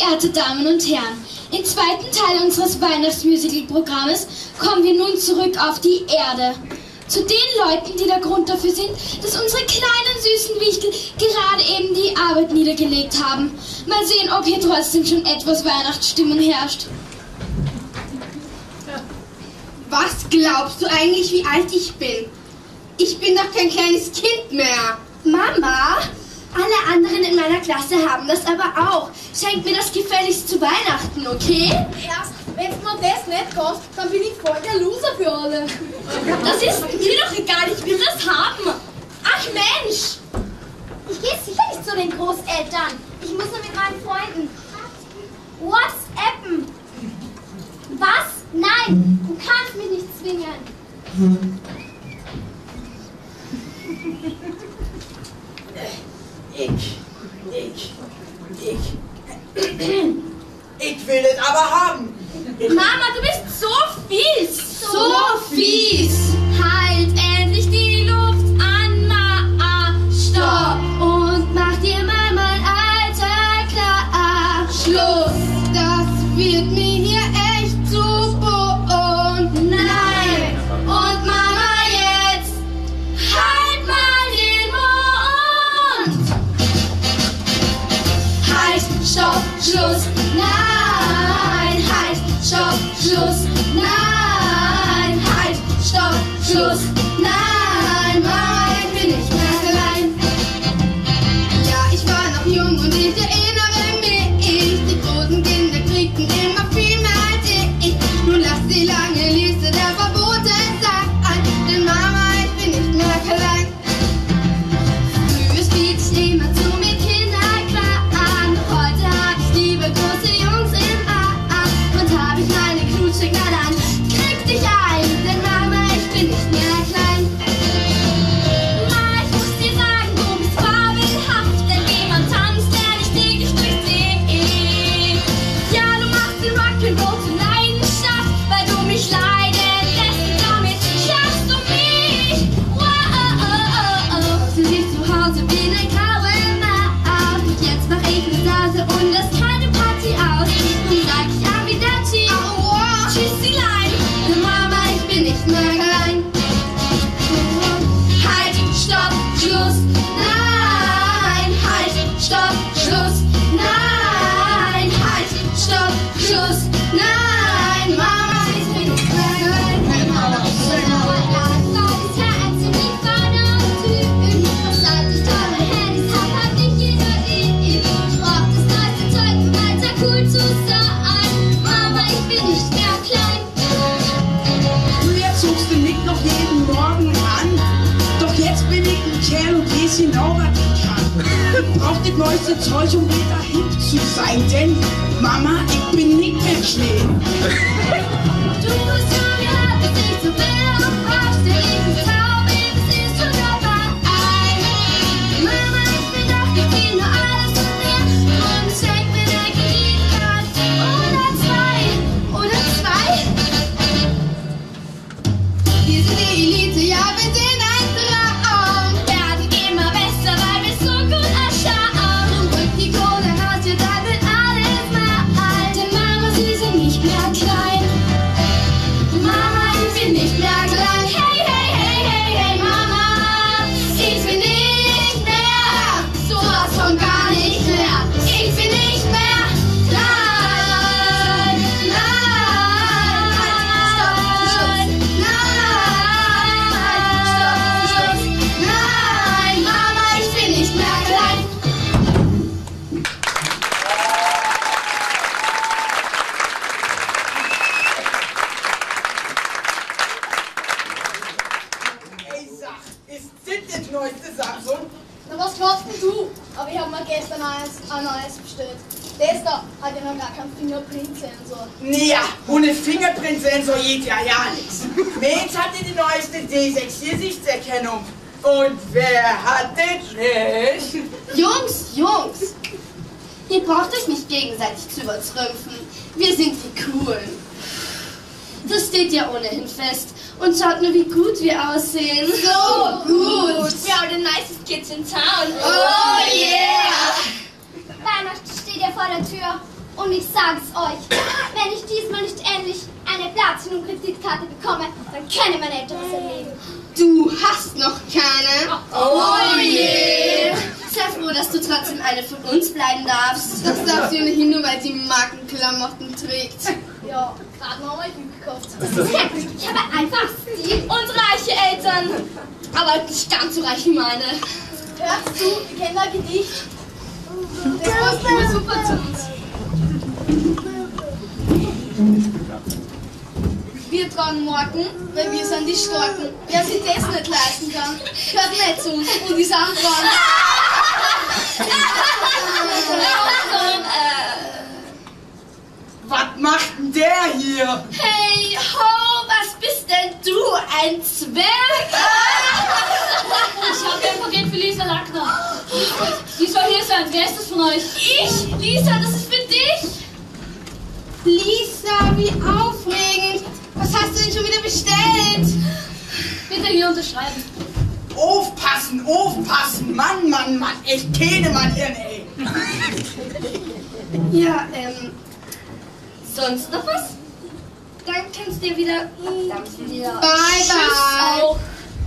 Verehrte Damen und Herren, im zweiten Teil unseres Weihnachtsmusical-Programmes kommen wir nun zurück auf die Erde. Zu den Leuten, die der Grund dafür sind, dass unsere kleinen süßen Wichtel gerade eben die Arbeit niedergelegt haben. Mal sehen, ob hier trotzdem schon etwas Weihnachtsstimmung herrscht. Was glaubst du eigentlich, wie alt ich bin? Ich bin doch kein kleines Kind mehr. Mama, alle anderen in meiner Klasse haben das aber auch. Schenk mir das gefälligst zu Weihnachten, okay? Erst, wenn es mir das nicht kostet, dann bin ich voll der Loser für alle. Das ist mir doch egal, ich will das haben. Ach Mensch! Ich gehe sicher nicht zu den Großeltern. Ich muss nur mit meinen Freunden WhatsAppen. Was? Nein, du kannst mich nicht zwingen. Ich will es aber haben. Mama, du bist so fies! So fies! Halt endlich die Luft an, Ma, stopp! Und mach dir mal mein Alter klar. Schluss! Das wird mir hier echt zu bunt. Nein! Und Mama jetzt! Halt mal den Mund! Halt, stopp, Schluss! Nein! Halt, stopp, Schluss! Nein! Halt, stopp, Schluss! Nein! Mama, ich bin nicht mehr allein! Ja, ich war noch jung und ich erinnere mich. Die großen Kinder kriegten immer viel mehr als ich. Nun lass die lange Liste der Verbote sein. Denn Mama, ich bin nicht mehr klein. Früher spielte ich immer zu mit Kinderkram. Heute hab ich liebe große Jungs im Arm. Und hab ich meine Knutschsignale an. Krieg dich ein, denn Mama, ich bin nicht mehr klein. Ma, ich muss dir sagen, du bist fabelhaft, denn jemand tanzt, der dich täglich durchsieht. Ja, du machst den Rock'n'Roll zur Leidenschaft, weil du mich leiden lässt und damit schaffst du mich. Wow, für dich zu Hause bin ein graue Maus. Und jetzt mach ich ne Nase und lass keine Party aus. Und sag ich Arrivederci, Tschüssilein, denn Mama, ich bin nicht mehr klein. Halt, stopp, Schluss, nein, halt, stopp, Schluss, nein, halt, stopp, Schluss, nein, Mama, ich bin nicht mehr klein. Das Herz in die Pfanne und Tüten, was seit ich tolle Handys hab, hat nicht jeder ich. Braucht das neueste Zeug, um weiter cool zu sein. Mama, ich bin nicht mehr klein. Früher zogst du mich noch jeden Morgen an. Doch jetzt bin ich ein Kerl und weiß genau, was ich kann. Brauch das neueste Zeug, um wieder hip zu sein. Denn Mama, ich bin nicht mehr schön. Du musst schon gehabt, dass ich so will und aufsteh, ich bin traurig, es ist schon vorbei. Mama, ich bin doch, ich will nur alles von dir und schenk mir eine Kreditkarte oder zwei. Wir sind die Elite, ja, wir sind ein Traum. Werden immer besser, weil wir so gut ausschauen. Rück die Kohle raus, ja, dann wird alles mal. Denn Mama, sie sind nicht mehr klein. Mama, ich bin nicht mehr klein. Hey, hey, hey, hey, hey, Mama, ich bin nicht mehr. Sowas von gar nicht mehr. Ich bin nicht mehr klein. Nein, stopp, Schluss. Nein, stopp, Schluss. Nein, Mama, ich bin nicht mehr klein. Ey, sag, ist das neueste Samsung? Na, was glaubst denn du? Aber ich habe mir gestern ein neues bestellt. Das da hat ja noch gar keinen Fingerprint-Sensor. Ja, ohne Fingerprint-Sensor geht ja nichts. Mensch hatte die neueste D6-Gesichtserkennung. Und wer hat das nicht? Jungs, ihr braucht euch nicht gegenseitig zu übertrümpfen. Wir sind die Coolen. Das steht ja ohnehin fest. Und schaut nur, wie gut wir aussehen. So gut. We are the nicest kids in town. Oh yeah. Weihnachten steht ja vor der Tür Und ich sag's euch, wenn ich diesmal nicht endlich eine Platin- und Kreditkarte bekomme, dann können meine Eltern das erleben. Du hast noch keine? Oh je! Sei froh, dass du trotzdem eine von uns bleiben darfst. Das darf sie ohnehin nur, weil sie Markenklamotten trägt. Ja, gerade noch mal Glück gekauft. Ich habe einfach Stil. Und reiche Eltern. Aber nicht ganz so reich wie meine. Hörst du, wir kennen ein Gedicht. Das passt immer super zu uns. Wir tragen Morgen, weil wir sind die Starken. Wer sich das nicht leisten kann, hört nicht zu uns und ist anfangen. Was macht denn der hier? Hey, ho, was bist denn du? Ein Zwerg? Ich habe ein Paket für Lisa Lackner. Die soll hier sein. Wer ist das von euch? Ich? Lisa, das ist für dich. Lisa, wie aufregend. Was hast du denn schon wieder bestellt? Bitte hier unterschreiben. Aufpassen, aufpassen. Mann, Mann, Mann. Ich kenne mein Hirn, ey. Ja, sonst noch was? Dann kannst du dir wieder... Bye, bye. Auch.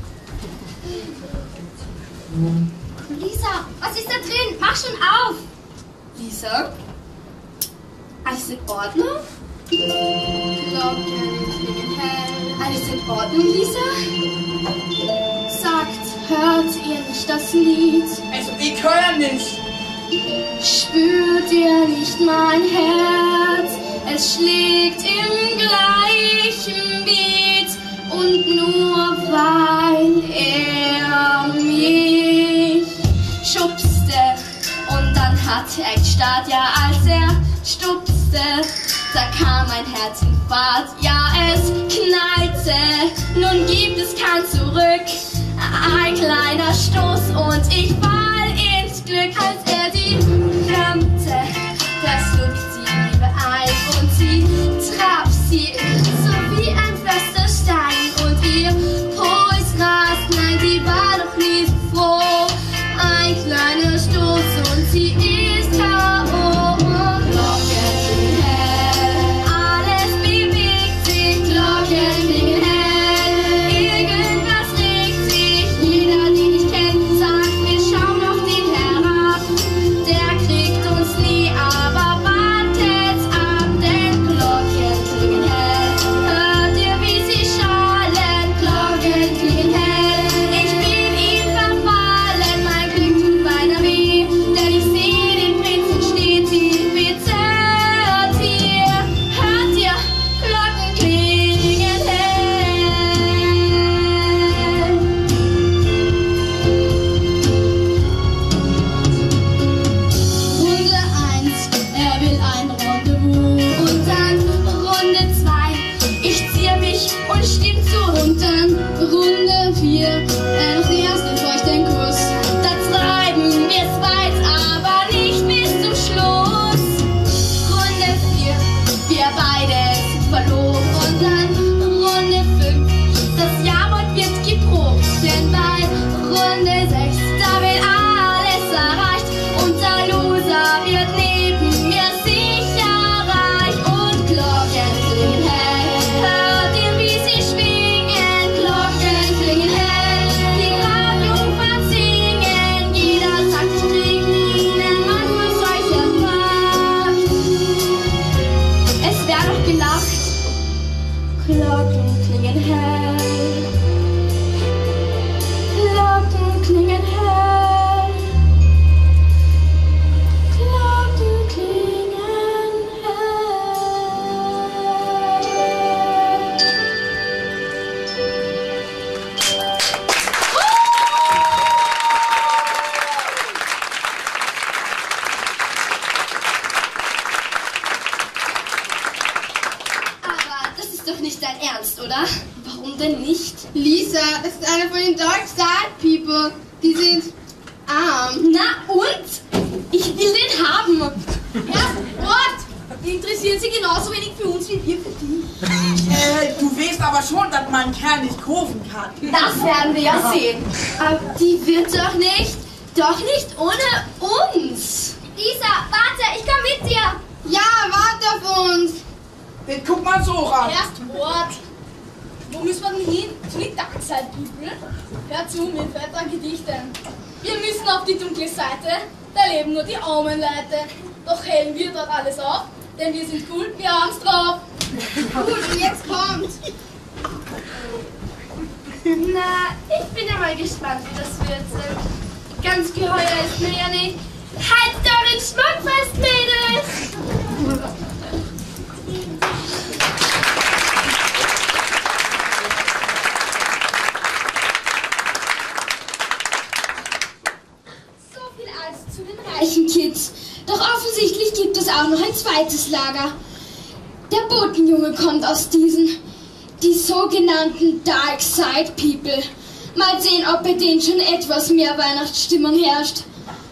Lisa, was ist da drin? Mach schon auf. Lisa? Alles in Ordnung? Alles in Ordnung, Lisa? Sagt, hört ihr nicht das Lied? Also, ich höre nicht. Spürt ihr nicht mein Herz? Es schlägt im gleichen Beat. Und nur weil er mich schubste. Und dann hat er gestarrt, ja, als er stupste. Da kam mein Herz in Fahrt, ja, es knallte. Nun gibt es kein Zurück. Ein kleiner Stoß und ich fall ins Glück, als er sie rammte. Da schlug sie Liebe ein und sie traf sie so wie ein Pflasterstein und ihr Puls rast. Nein, sie war doch nie so froh. Ein kleiner Stoß und sie ist K.O. Glocken klingen hell, alles bewegt sich, Glocken klingen hell. Irgendwas regt sich, jeder, den ich kenne, sagt, wir schauen auf den herab. Der kriegt uns nie, aber wartet ab, denn Glocken klingen hell. Hört ihr, wie sie schallen? Glocken klingen hell. Ich bin ihm verfallen, mein Glück tut beinahe weh, denn ich sehe den Prinzen steht hier. Bitte hört ihr, Glocken klingen hell. Runde 1, er will ein Rendezvous. Und dann Runde 2, ich ziehe mich und stimm zu. Und dann Runde 4, noch den ersten feuchten Kuss. Da treiben wir's weit, aber nicht bis zum Schluss. Runde 4, wir beide sind verlobt. Und dann Runde 5, das Jawort wird geprobt. Denn bei Runde 6, da wird alles erreicht. Und der Loser wird neben mir sicher reich. Und Glocken klingen hell, hört ihr, wie sie schwingen? Glocken klingen hell, die Brautjungfern singen. Jeder sagt, ich krieg ihnen manchmal solche Macht. Es wär doch gelacht. Glocken klingen hell, Glocken klingen hell, Glocken klingen hell. Aber das ist doch nicht dein Ernst, oder? Warum denn nicht? Lisa, das ist einer von den Dark Side People. Die sind arm. Na und? Ich will den haben. Ja, Ort! Die interessieren sich genauso wenig für uns wie wir für die. Du weißt aber schon, dass man einen Kerl nicht kaufen kann. Das werden wir ja sehen. Aber die wird doch nicht ohne uns. Lisa, warte, ich komm mit dir. Ja, Den guck mal so ran. Erst Wort. Wo müssen wir denn hin? Zu den Darkside People? Hör zu, mir fällt ein Gedicht ein. Wir müssen auf die dunkle Seite, da leben nur die armen Leute. Doch hellen wir dort alles auf, denn wir sind cool, wir haben's drauf. Gut, und jetzt kommt. Na, ich bin ja mal gespannt, wie das wird. Ganz geheuer ist mir ja nicht. Haltet euren Schmuck fest, Mädels! So viel also zu den reichen Kids. Doch offensichtlich gibt es auch noch ein zweites Lager. Der Botenjunge kommt aus diesen, die sogenannten Dark Side People. Mal sehen, ob bei denen schon etwas mehr Weihnachtsstimmung herrscht.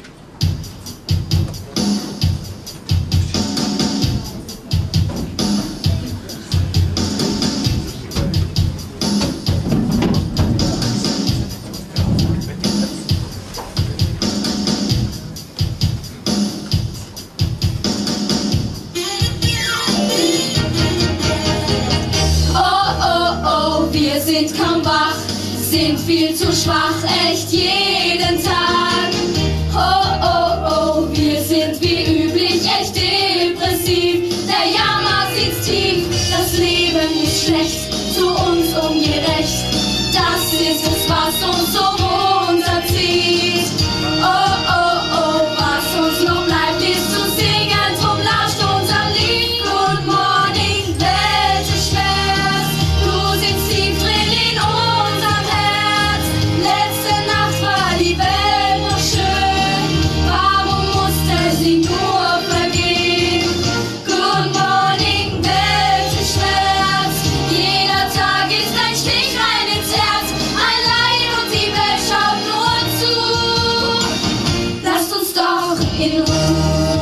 Wir sind kaum wach, sind viel zu schwach, echt jeden Tag. Oh, oh, oh, wir sind wie üblich echt depressiv. Der Jammer sitzt tief, das Leben ist schlecht, zu uns ungerecht. Das ist es, was uns so runterzieht. Oh, oh, oh, was uns noch bleibt, ist zu singen, drum lauscht unser Lied. Good morning, Welt ist schwer, du sitzt tief drin in unserem Herz. Letzte Nacht war die Welt noch schön, warum musste sie nur vergehen? Good morning, Welt ist schwer, jeder Tag ist ein Stich rein ins Herz, allein und die Welt schaut nur zu. Lasst uns doch in Ruhe.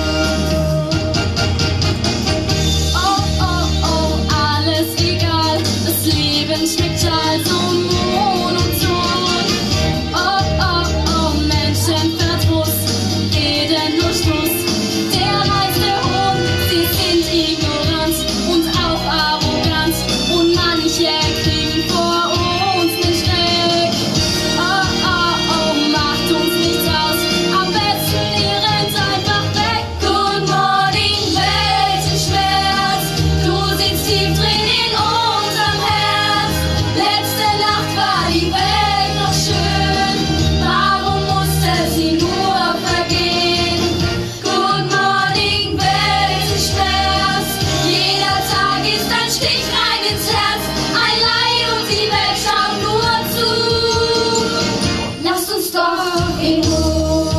Oh, oh, oh, alles egal, das Leben schmeckt also monoton. Oh, oh, oh, Menschenverdruss, reden nur Schluss. Der meiste Hohn, sie sind ignorant und auch arrogant und manche kriegen vor uns den Schreck. Oh, oh, oh, macht uns nichts aus, am besten ihr rennt einfach weg. Good morning, Welt ist Schmerz, du sitzt tief drin in unserem Herz. Letzte Nacht war die Welt noch schön, warum musste sie nur vergehen? Good morning, Welt ist Schmerz, jeder Tag ist ein Stich rein ins Herz, ein Leid und die Welt schaut nur zu. Lasst uns doch in Ruhe.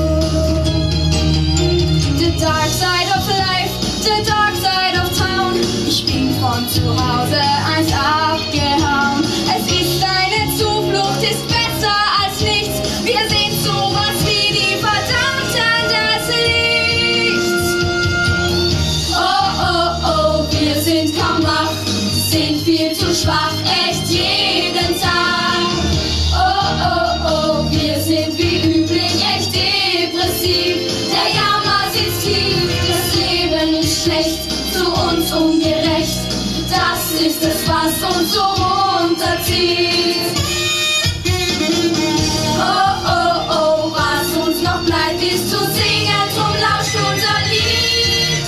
The dark side of life, the dark side of town. Ich bin von zu Hause eins abgehauen. Es ist eine Zuflucht, ist besser als nichts. Wir sehen sowas wie die Verdammten des Lichts. Oh, oh, oh, wir sind kaum wach, sind viel zu schwach, echt jeden Tag. Oh, oh, oh, wir sind wie üblich echt depressiv. Der Jammer sitzt tief, das Leben ist schlecht, zu uns ungerecht. Das ist es, was uns so runterzieht. Oh, oh, oh, was uns noch bleibt, ist zu singen, drum lauscht unser Lied.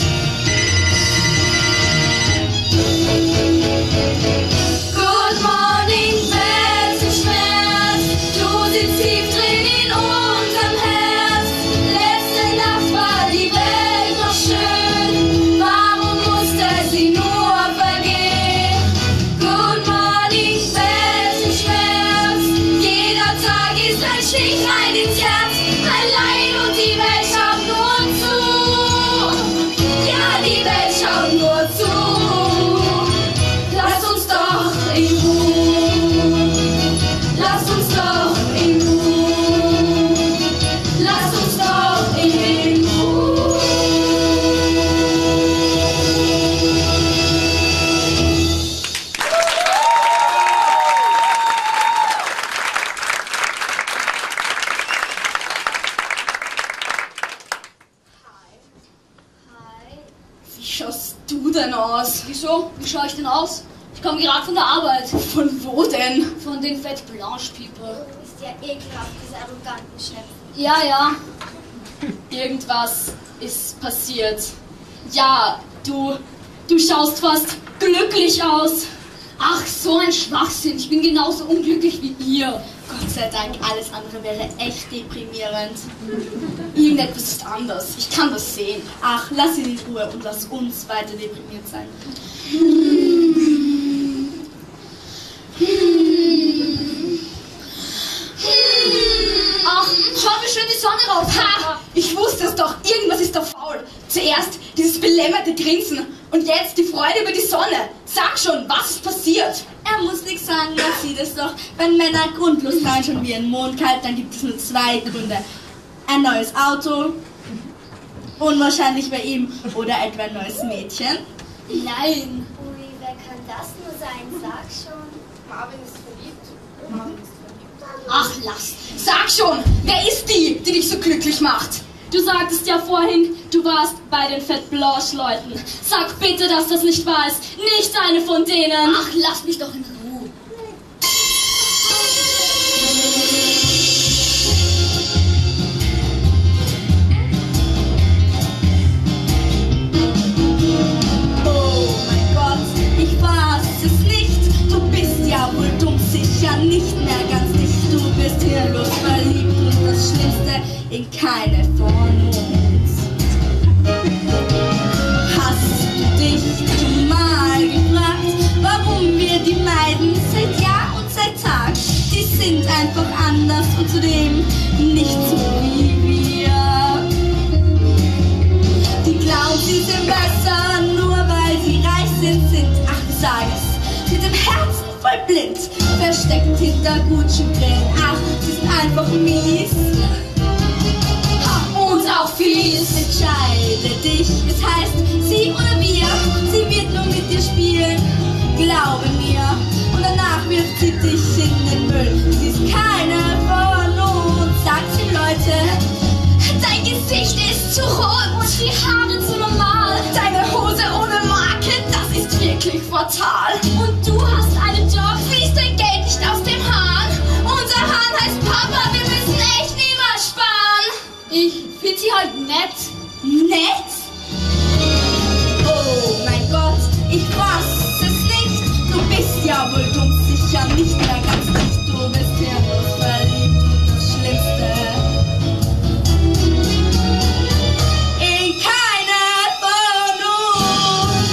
Good morning, Welt ist Schmerz, du sitzt tief drin in unserem Herz. Letzte Nacht war die Welt noch schön, warum musste sie nur vergehen? Good morning, Welt ist Schmerz, jeder Tag ist ein Stich rein ins Herz, allein und die Welt schaut nur zu. Ja, die Welt schaut nur zu. Lasst uns doch in Ruhe. Lasst uns doch in Ruhe. Lasst uns doch in Ruhe. Sie schoss du denn aus? Wieso? Wie schaue ich denn aus? Ich komme gerade von der Arbeit. Von wo denn? Von den Fett Blanche People. Ist ja ekelhaft, diese arroganten Chefs. Ja. Irgendwas ist passiert. Ja, du schaust fast glücklich aus. Ach, so ein Schwachsinn. Ich bin genauso unglücklich wie ihr. Gott sei Dank, alles andere wäre echt deprimierend. Irgendetwas ist anders. Ich kann das sehen. Ach, lass ihn in Ruhe und lass uns weiter deprimiert sein. Ach, schau, wie schön die Sonne raus. Ha! Ich wusste es doch. Irgendwas ist doch faul. Zuerst dieses belämmerte Grinsen und jetzt die Freude über die Sonne. Sag schon, was ist passiert? Er muss nichts sagen, er sieht es doch. Wenn Männer grundlos reinschauen wie ein Mondkalb, dann gibt es nur zwei Gründe. Ein neues Auto, unwahrscheinlich bei ihm, oder etwa ein neues Mädchen. Nein. Ui, wer kann das nur sein? Sag schon. Marvin ist verliebt. Ach, lass. Sag schon, wer ist die dich so glücklich macht? Du sagtest ja vorhin, du warst bei den Fett Blanche Leuten. Sag bitte, dass das nicht wahr ist. Nicht eine von denen. Ach, lass mich doch in Ruhe. Oh mein Gott, ich weiß es nicht. Du bist ja wohl dumm, sicher nicht mehr ganz dicht. Du bist hirnlos verliebt und das Schlimmste, in keine von uns. Hast du dich schon mal gefragt, warum wir die meiden seit Jahr und seit Tag? Die sind einfach anders und zudem nicht so wie wir. Die glauben, sie sind besser, nur weil sie reich sind. Ach, ich sag es, mit dem Herzen voll blind, versteckt hinter Gucci-Brillen. Ach, sie sind einfach mies. Und auch fies. Entscheide dich, es heißt sie oder wir. Sie wird nur mit dir spielen, glaube mir. Und danach wirft sie dich in den Müll. Sie ist keine von uns. Sagt sie, Leute, Dein Gesicht ist zu rot und die Haare zu normal. Deine Hose ohne Marke, das ist wirklich fatal. Und du hast einen Job, fließt dein Geld nicht aus dem Hahn. Unser Hahn heißt Papa, wir müssen echt niemals sparen. Ich find sie halt nett. nett? Oh mein Gott, ich fass es nicht. Du bist ja wohl dumm, sicher nicht mehr ganz dicht. Du bist hirnlos verliebt und das Schlimmste. In keine von uns.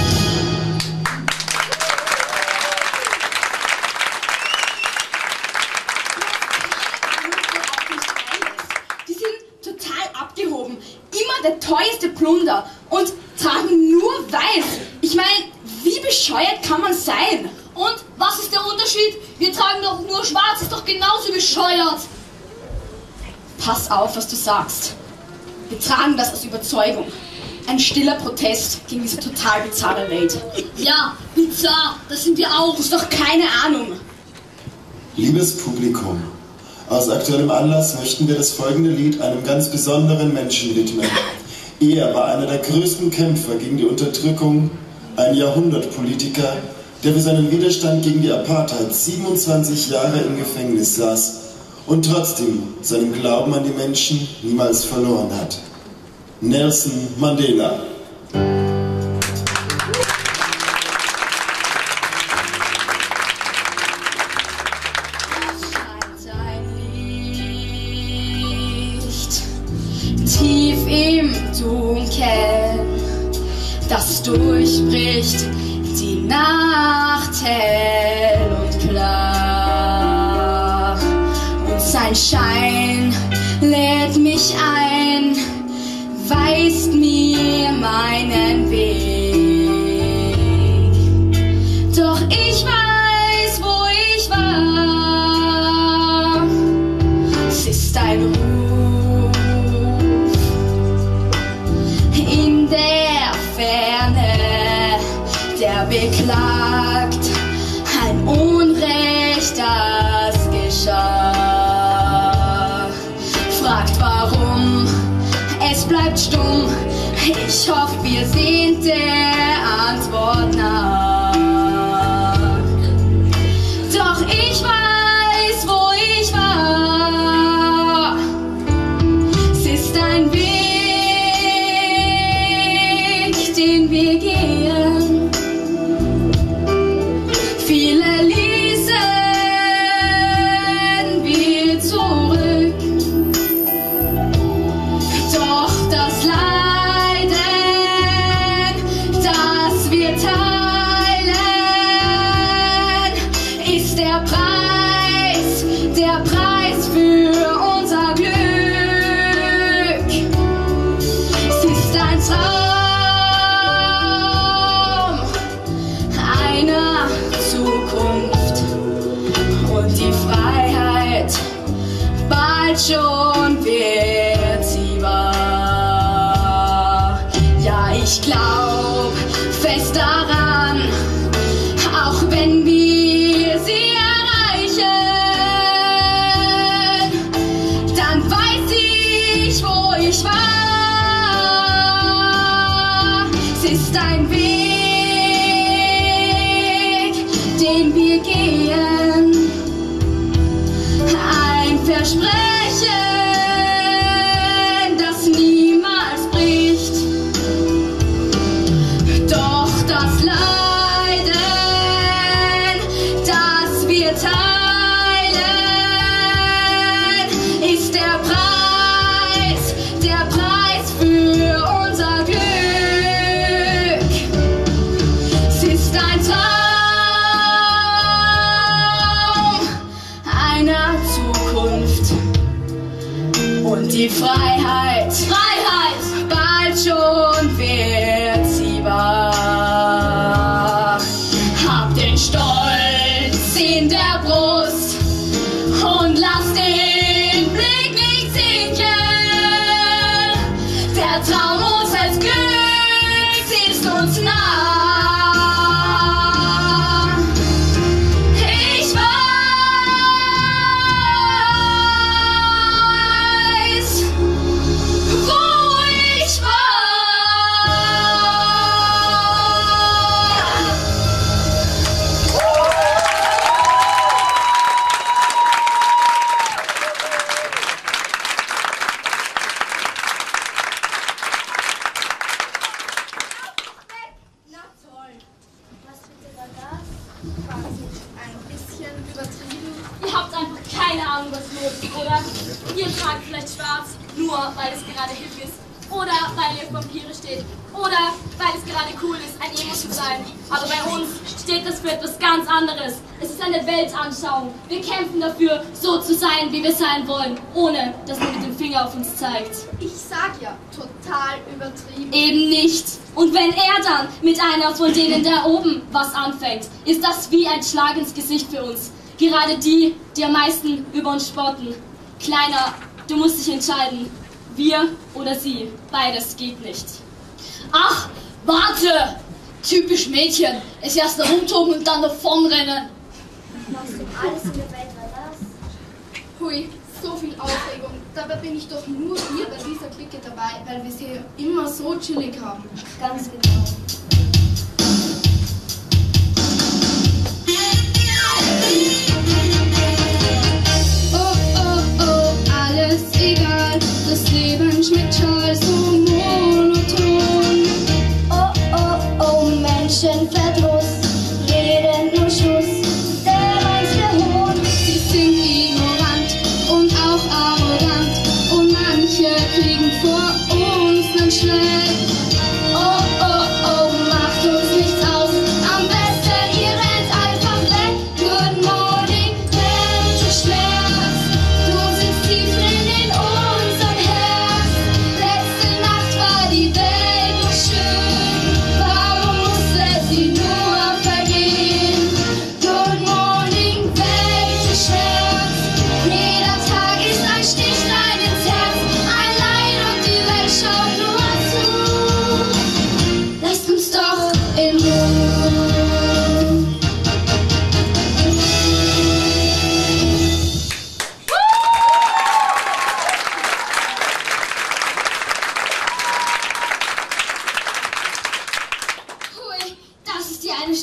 Die sind total abgehoben. Immer der teuerste Plunder und tragen nur weiß. Ich meine, wie bescheuert kann man sein? Und was ist der Unterschied? Wir tragen doch nur schwarz, ist doch genauso bescheuert. Pass auf, was du sagst. Wir tragen das aus Überzeugung. Ein stiller Protest gegen diese total bizarre Welt. Ja, bizarr, das sind wir auch. Du hast doch keine Ahnung. Liebes Publikum, aus aktuellem Anlass möchten wir das folgende Lied einem ganz besonderen Menschen widmen. Er war einer der größten Kämpfer gegen die Unterdrückung, ein Jahrhundertpolitiker, der für seinen Widerstand gegen die Apartheid 27 Jahre im Gefängnis saß und trotzdem seinen Glauben an die Menschen niemals verloren hat. Nelson Mandela. Tief im Dunkeln, das durchbricht die Nacht hell und klar. Und sein Schein lädt mich ein, weist mir meinen Weg. Doch ich weiß, wo ich war. Es ist ein Ruf in der Ferne, der beklagt ein Unrecht, das geschah. Fragt warum, es bleibt stumm, Ich hoffe, wir sehen der Antwort nach. Doch ich weiß, wo ich war. Es ist ein Weg, den wir gehen. Viele ließen wir zurück. Doch das Leiden, das wir teilen, ist der Preis für unser Glück. Es ist ein Traum einer Zukunft und die Freiheit bald schon wird sie wahr. Ja, ich glaub fest daran, auch wenn wir sie erreichen, dann weiß ich, wo ich war. Es ist ein Weg, den wir gehen, ein Versprechen, das niemals bricht. Doch das Leiden, das wir teilen, ist der Preis für unser Glück. Es ist ein Traum einer Zukunft und die Freiheit bald schon wird sie wahr. Hab den Stolz in der Brust und lass den Blick nicht sinken. Der Traum unseres Glücks ist uns nah. Ich weiß, wo ich war. Na toll. Was bitte war das? Quasi ein bisschen übertrieben. Ihr habt einfach keine Ahnung, was los ist, oder? Ihr tragt vielleicht schwarz, nur weil es gerade hip ist. Oder weil ihr auf Vampire steht. Oder weil es gerade cool ist, ein Emo zu sein. Aber bei uns steht das für etwas ganz anderes. Es ist eine Weltanschauung. Wir kämpfen dafür, so zu sein, wie wir sein wollen, ohne dass man mit dem Finger auf uns zeigt. Ich sag ja, total übertrieben. Eben nicht. Und wenn er dann mit einer von denen da oben was anfängt, ist das wie ein Schlag ins Gesicht für uns. Gerade die, die am meisten über uns spotten. Kleiner, du musst dich entscheiden. Wir oder sie. Beides geht nicht. Ach, warte! Typisch Mädchen. Es erst herumtoben und dann davonrennen. Machst du alles in der Welt, war das? Hui, so viel Aufregung. Dabei bin ich doch nur hier bei dieser Clique dabei, weil wir sie immer so chillig haben. Ganz genau. Oh, oh, oh, alles egal. Das Leben schmeckt schall so monoton. Oh, oh, oh, Menschenverdruss, reden nur Schuss, der reinste Hohn. Sie sind ignorant und auch arrogant. Und manche kriegen vor uns nen Schleck. Oh, oh, oh, macht uns nichts aus, am besten ihr rennt einfach weg. Good morning, Weltschmerz. Du sitzt tief drin in unserem Herz. Letzte Nacht war die Welt noch schön. Warum musste sie nur vergehen? Good morning, Weltschmerz. Jeder Tag ist ein Stichlein ins Herz. Ein Leid und die Welt schaut nur zu.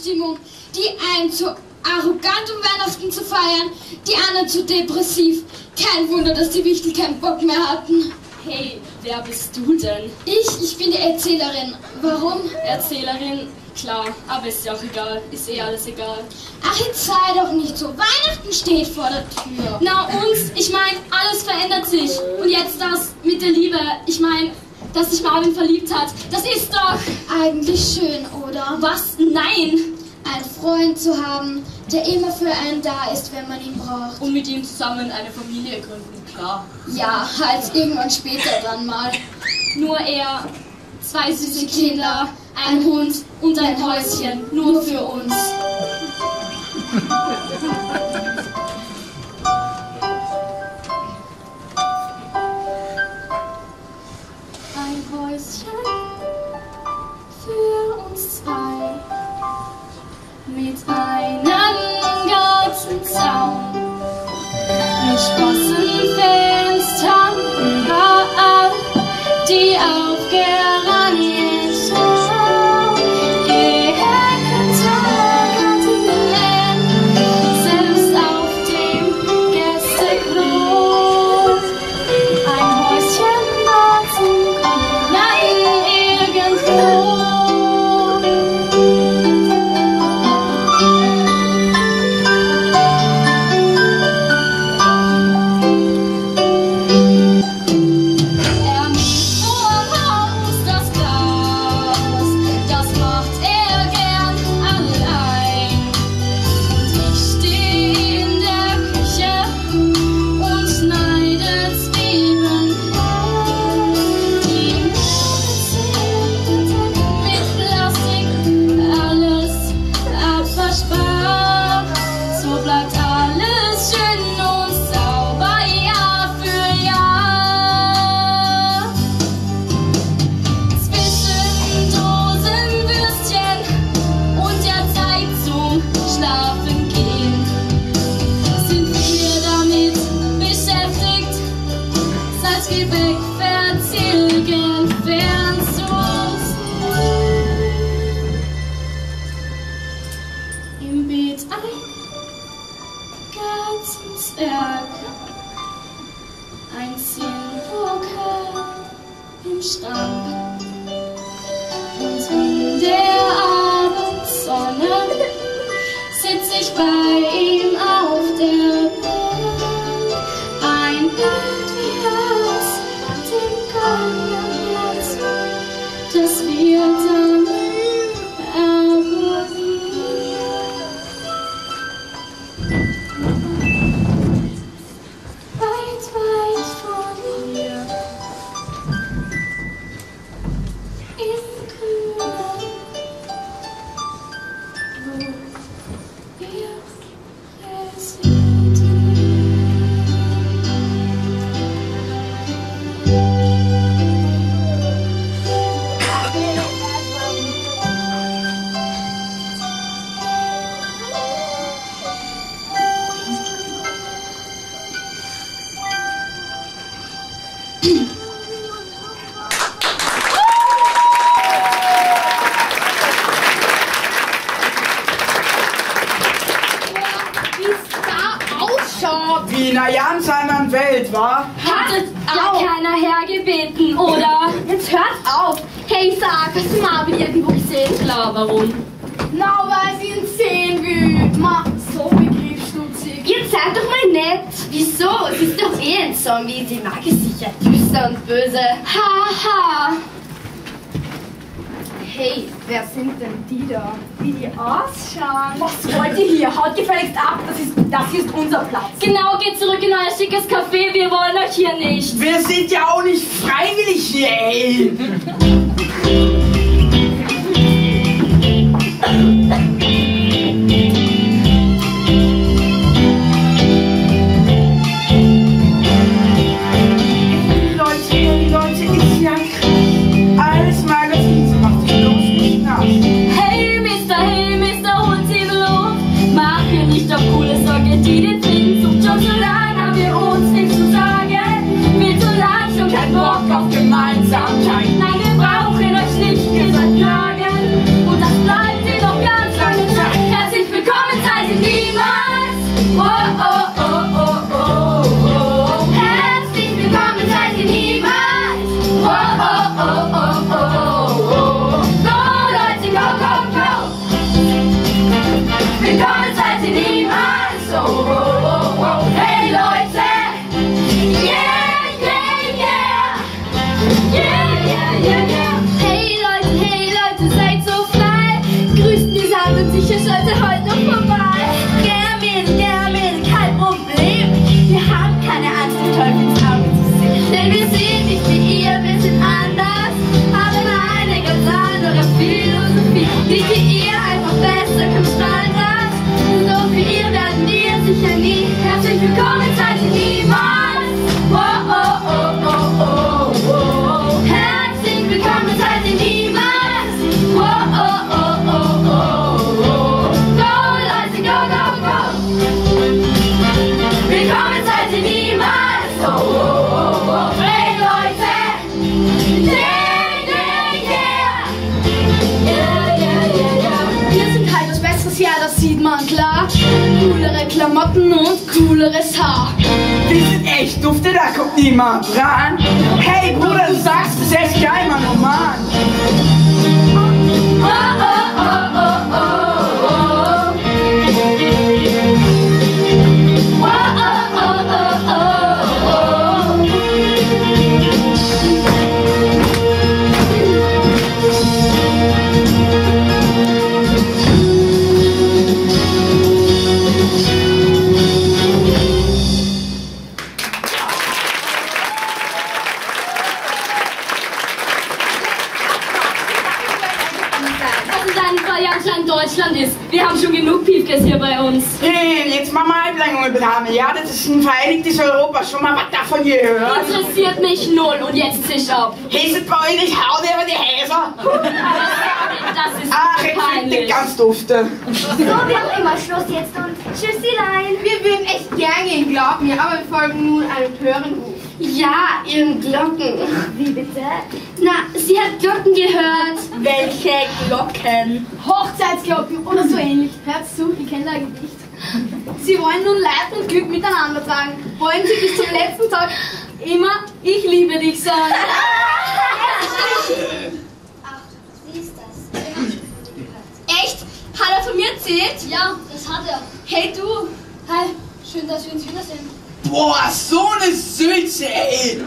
Stimmung. Die einen zu arrogant, um Weihnachten zu feiern, die anderen zu depressiv. Kein Wunder, dass die Wichtel keinen Bock mehr hatten. Hey, wer bist du denn? Ich bin die Erzählerin. Warum? Erzählerin? Klar, aber ist ja auch egal. Ist eh alles egal. Ach, jetzt sei doch nicht so. Weihnachten steht vor der Tür. Na und? Ich meine, alles verändert sich. Und jetzt das mit der Liebe. Ich meine, dass sich Marvin verliebt hat. Das ist doch... Eigentlich schön, oder? Was? Nein! Einen Freund zu haben, der immer für einen da ist, wenn man ihn braucht. Und mit ihm zusammen eine Familie gründen, klar. Ja, halt irgendwann später dann mal. Nur er, 2 süße Kinder, ein Hund und ein Häuschen, nur für uns. Ein Häuschen für uns 2 mit einem Gartenzaun, mit Sprossenfenstern überall, die auf Geranien schauen, gehäkelte Gardinen, selbst auf dem Gästeklo. Ein Häuschen dort zum Klein irgendwo. Ein Ziegenbuckel im Schrank und in der Abendsonne sitz ich bei ihm auf der Bank. Ein Bild wie aus dem goldenen Platz, das wir dann Wiener Jans anderen Welt, wa? Hattet ja keiner hergebeten, oder? Jetzt hört auf! Hey, sag, hast du Marvin irgendwo gesehen? Klar, warum? Na, weil sie ihn sehen will. Ma, so begriffsstutzig. Ihr seid doch mal nett! Wieso? Sie ist doch eh ein Zombie, die mag es sicher düster und böse. Haha! Hey, wer sind denn die da? Wie die ausschauen? Was wollt ihr hier? Haut gefälligst ab, das hier ist unser Platz. Genau, geht zurück in euer schickes Café, wir wollen euch hier nicht. Wir sind ja auch nicht freiwillig hier, ey! Leute, ist ja krass. Alles Magazin, so macht sich los nicht nach. Hey, Mister, holt sie los. Mach hier nicht auf coole Sorge, die den Frieden sucht. Schon so lange haben wir uns nichts zu sagen. Viel zu lang, schon kein Bock auf Gemeinsamkeit. Nein, wir brauchen euch nicht, ihr seid Plagen. Und das bleibt ihr noch ganz lange Zeit. oh, oh, oh, oh. Go, Leute, go, go, go. Willkommen seid ihr niemals. Oh, oh, oh, oh. Hey, Leute. Yeah, yeah, yeah. Yeah, yeah, yeah, yeah. Hey Leute, seid so frei. Grüßen die Sand und sicher sollte heute noch vorbei. Gerne mit, kein Problem. Wir haben keine Angst, den Teufel ins Auge zu sehen. Denn wir sind nicht wie ihr, wir sind anders. Haben eine ganz andere Philosophie. Nicht wie ihr, einfach besser, kommt anders. So wie ihr werden wir sicher nie. Herzlich willkommen seid ihr niemals. Oh, oh, oh, oh, oh, oh. Herzlich willkommen seid ihr niemals. Oh, oh, oh, oh, oh, oh. Go, Leute, go, go, go. Willkommen seid ihr niemals. Oh, oh, oh, oh. Hey, Leute. Yeah, yeah, yeah. Yeah, yeah, yeah, yeah. Wir sind halt was Besseres, ja, das sieht man klar. Coolere Klamotten und cooleres Haar. Wir sind echt dufte, da kommt niemand ran. Hey Bruder, du sagst es echt geil, Mann, oh Mann. Oh, oh, oh, oh, oh, oh. Oh, oh, oh, oh, oh, oh. Was in deinem Fall ja anscheinend Deutschland ist. Wir haben schon genug Piefkes hier bei uns. Hey, jetzt machen wir halblang, junge Dame. Ja, das ist ein vereinigtes Europa. Schon mal was davon gehört? Interessiert mich null und jetzt zisch ab. Hieß bei euch nicht Haut über die Häser? Das ist Ach, ich finde peinlich. ganz dufte. So, wie auch immer, Schluss jetzt und tschüssilein. Wir würden echt gern gehen, glaub mir, aber wir folgen nun einem Hörenruf. Ja, ihren Glocken. Wie bitte? Na, sie hat Glocken gehört. Welche Glocken? Hochzeitsglocken oder so ähnlich. Hört zu, ich kenne ein Gedicht. Sie wollen nun Leid und Glück miteinander tragen. Wollen Sie bis zum letzten Tag immer ich liebe dich sagen. Ach, wie ist das? Echt? Hat er von mir erzählt? Ja, das hat er. Hey du. Hi, schön, dass wir uns wiedersehen. Boah, so eine Sülze, ey.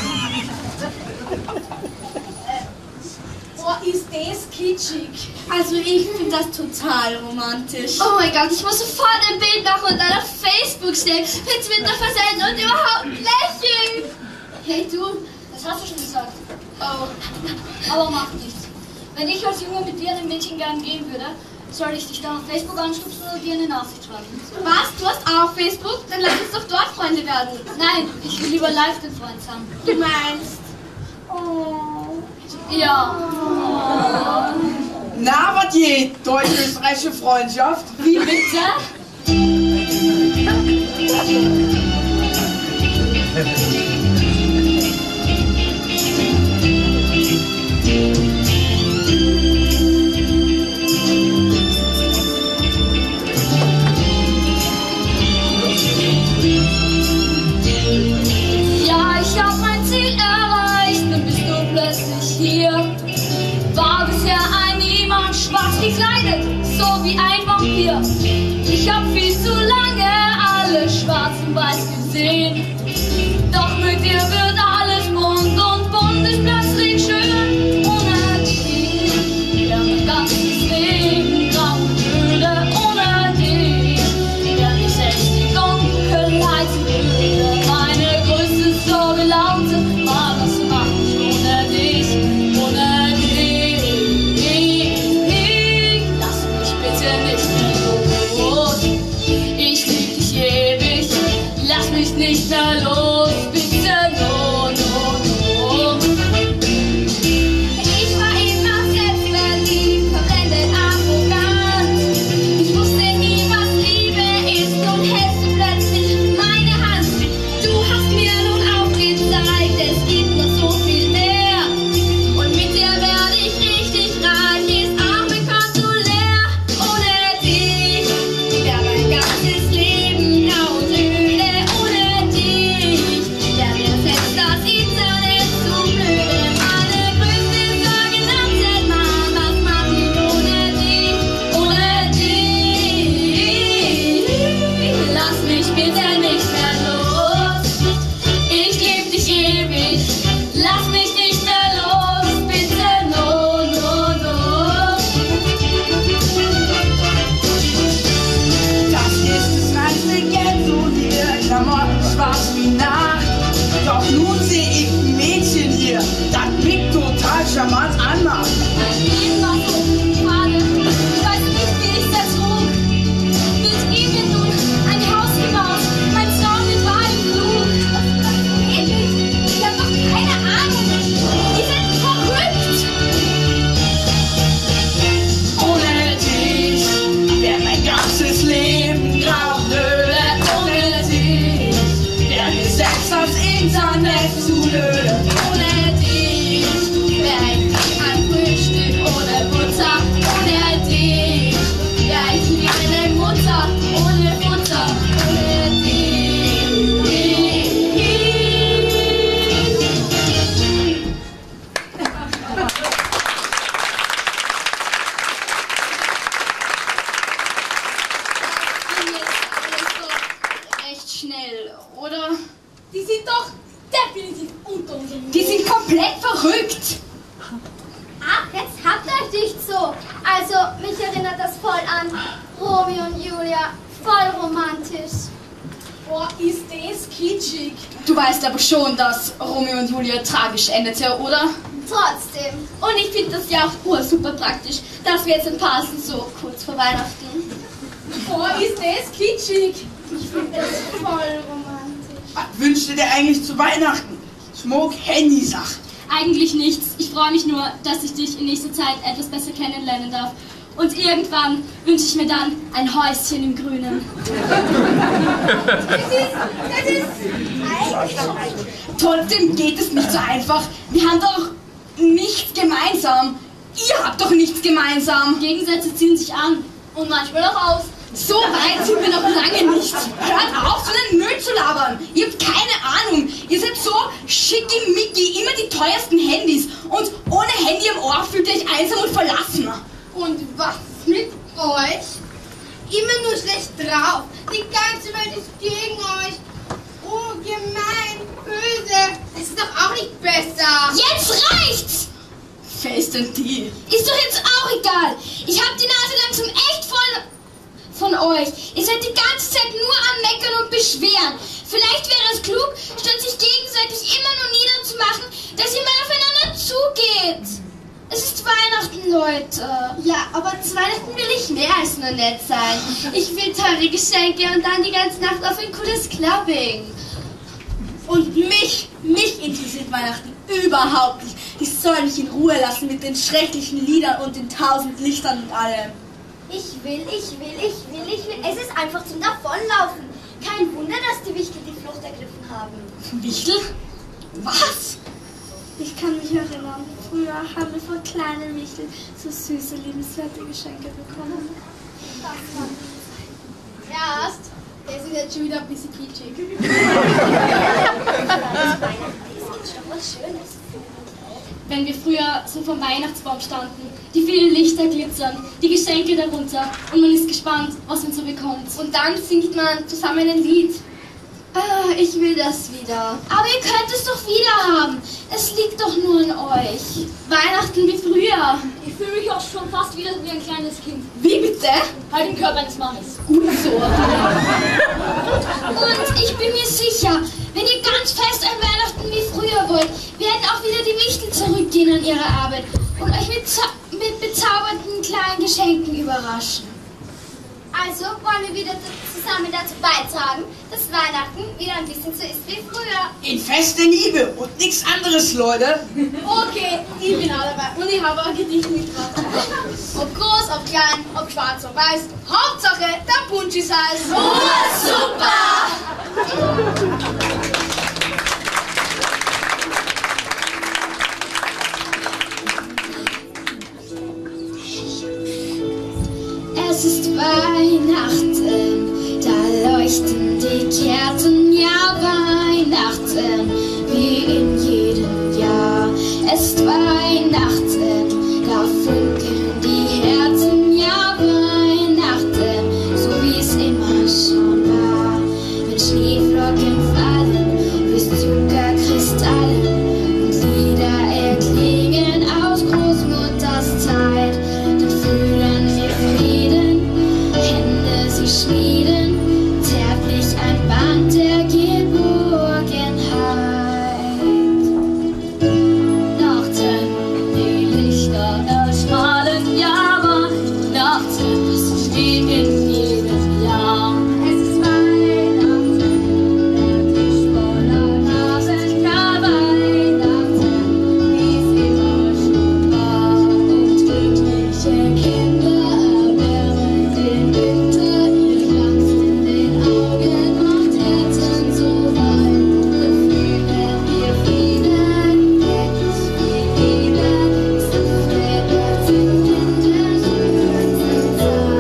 Boah, ist das kitschig. Also ich finde das total romantisch. Oh mein Gott, ich muss sofort ein Bild machen und dann auf Facebook stellen, für Twitter versenden und überhaupt lächeln. Hey du, das hast du schon gesagt. Oh, aber macht nichts. Wenn ich als Junge mit dir einem Mädchen gern gehen würde, soll ich dich dann auf Facebook anstupsen oder dir eine Nachricht schreiben? Was? Du hast auch Facebook? Dann lass uns doch dort Freunde werden. Nein, ich will lieber live den Freund haben. Du meinst? Ja. Na, was je, deutsch-österreichische Freundschaft? Wie bitte? Ja, ich hab mein Ziel erreicht, dann bist du plötzlich hier. War bisher ein Niemand schwarz gekleidet, so wie ein Vampir. Ich hab viel zu lange alles schwarz und weiß gesehen. Doch mit dir wird alles bunt und bunt ist plötzlich schön. Ohne dich wäre mein ganzes Leben grau und öde. Ohne dich wäre ich selbst die Dunkelheit zu öde. Meine größte Sorge lautet, mal was mach ich ohne dich, ohne dich. Lass mich bitte nicht mehr los. Ich lieb dich ewig, lass mich nicht mehr los, bitte los. verrückt. Ach, jetzt habt ihr euch nicht so. Also, mich erinnert das voll an Romeo und Julia. Voll romantisch. Boah, ist das kitschig. Du weißt aber schon, dass Romeo und Julia tragisch endete, oder? Trotzdem. Und ich finde das ja auch super praktisch, dass wir jetzt ein Paar sind, so kurz vor Weihnachten. Boah, ist das kitschig. Ich finde das voll romantisch. Was wünschst du dir eigentlich zu Weihnachten? Smoke Handy-Sachen. Eigentlich nichts. Ich freue mich nur, dass ich dich in nächster Zeit etwas besser kennenlernen darf. Und irgendwann wünsche ich mir dann ein Häuschen im Grünen. Das ist Trotzdem geht es nicht so einfach. Wir haben doch nichts gemeinsam. Ihr habt doch nichts gemeinsam. Gegensätze ziehen sich an und manchmal auch aus. So weit sind wir noch lange nicht. Hört auf, so einen Müll zu labern. Ihr habt keine Ahnung. Ihr seid so schickimicki, immer die teuersten Handys. Und ohne Handy im Ohr fühlt ihr euch einsam und verlassen. Und was ist mit euch? Immer nur schlecht drauf. Die ganze Welt ist gegen euch. Oh, gemein, böse. Das ist doch auch nicht besser. Jetzt reicht's! Face and Tea. Ist doch jetzt auch egal. Ich hab die Nase langsam echt voll von euch. Ihr seid die ganze Zeit nur am Meckern und Beschweren. Vielleicht wäre es klug, statt sich gegenseitig immer nur niederzumachen, dass ihr mal aufeinander zugeht. Es ist Weihnachten, Leute. Ja, aber zu Weihnachten will ich mehr als nur nett sein. Ich will teure Geschenke und dann die ganze Nacht auf ein cooles Clubbing. Und mich interessiert Weihnachten überhaupt nicht. Die sollen mich in Ruhe lassen mit den schrecklichen Liedern und den 1000 Lichtern und allem. Ich will. Es ist einfach zum Davonlaufen. Kein Wunder, dass die Wichtel die Flucht ergriffen haben. Wichtel? Was? Ich kann mich erinnern, früher haben wir von kleinen Wichteln so süße, liebenswerte Geschenke bekommen. Erst, das ist jetzt schon wieder ein bisschen kitschig. Das ist doch was Schönes. Wenn wir früher so vom Weihnachtsbaum standen, die vielen Lichter glitzern, die Geschenke darunter und man ist gespannt, was man so bekommt. Und dann singt man zusammen ein Lied. Ah, ich will das wieder. Aber ihr könnt es doch wieder haben. Es liegt doch nur in euch. Weihnachten wie früher. Ich fühle mich auch schon fast wieder wie ein kleines Kind. Wie bitte? Halt im Körper eines Mannes. Gut so. Und ich bin mir sicher, wenn ihr ganz fest an Weihnachten wie früher wollt, werden auch wieder die Wichtel zurückgehen an ihre Arbeit und euch mit bezaubernden kleinen Geschenken überraschen. Also wollen wir wieder zusammen dazu beitragen, dass Weihnachten wieder ein bisschen so ist wie früher. In feste Liebe und nichts anderes, Leute. Okay, ich bin auch dabei und ich habe ein Gedicht mitgebracht. Ob groß, ob klein, ob schwarz, ob weiß, Hauptsache der Punsch ist heiß. Oh, super! Es ist Weihnachten, da leuchten die Kerzen, ja Weihnachten, wie in jedem Jahr. Es ist Weihnachten, da funkeln die Herzen, ja Weihnachten, so wie es immer schon war. Wenn Schneeflocken fallen, bis Zuckerkristallen und Lieder erklingen aus Großmutters Zeit, dann fühlen wir Frieden, Hände sie schmieden, zärtlich ein Band der Geborgenheit. Nachten, die Lichter erstrahlen, ja Weihnachten, es steht in jedem Jahr. Es ist Weihnachten, der Tisch voller Nasen, ja Weihnachten, wie es immer schon war. Und glückliche Kinder erwärmen den Winter, ihr Glanz in den Augen macht Herzen so weit. Fühlen wir Frieden, jetzt wie Liebe, sanfte Herzen in der schönsten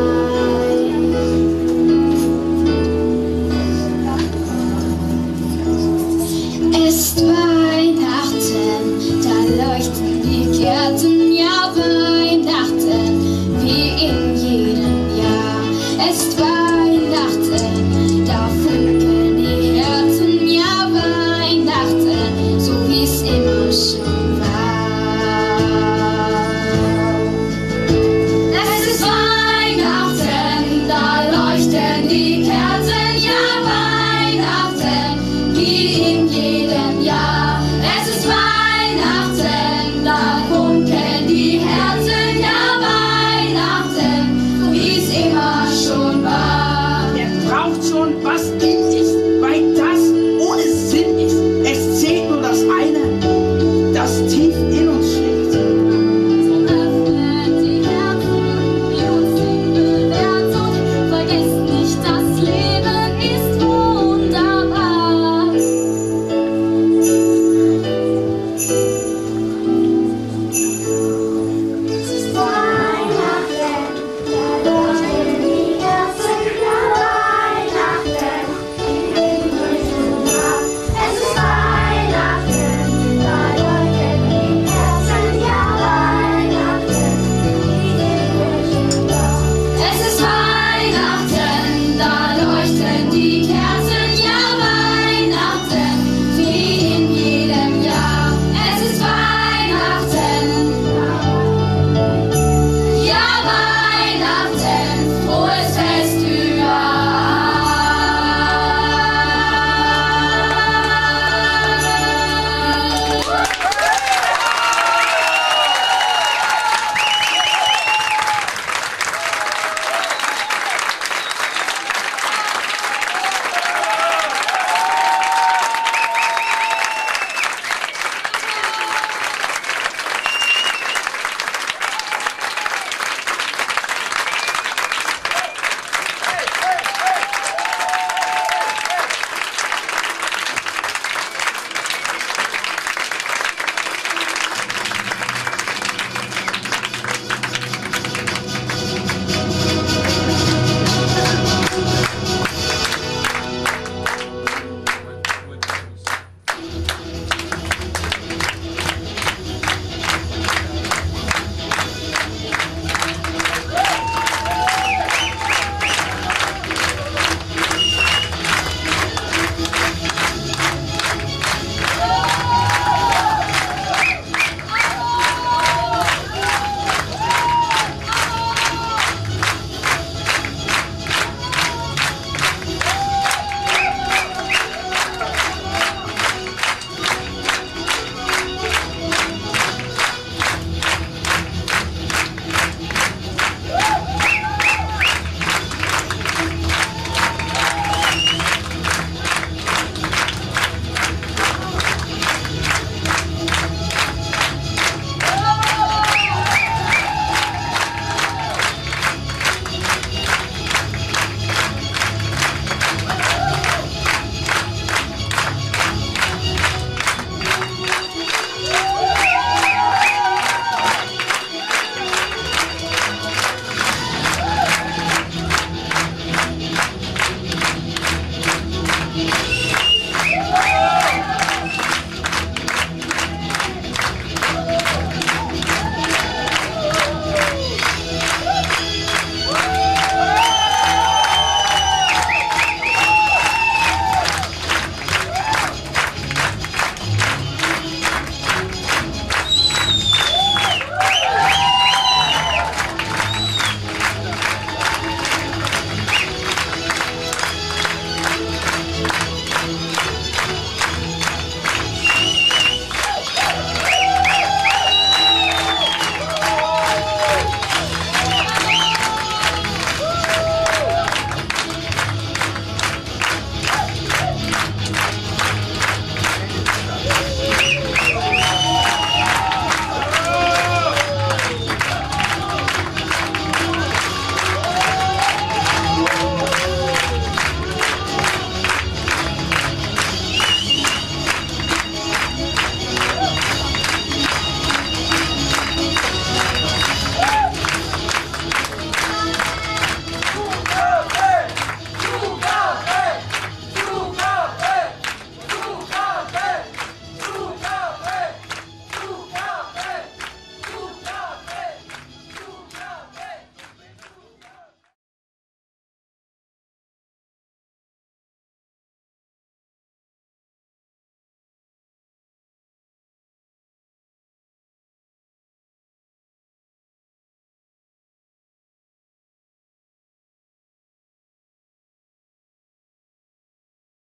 Zeit. Es ist Weihnachten, da leuchten die Kerzen, ja Weihnachten, wie in jedem Jahr. Es ist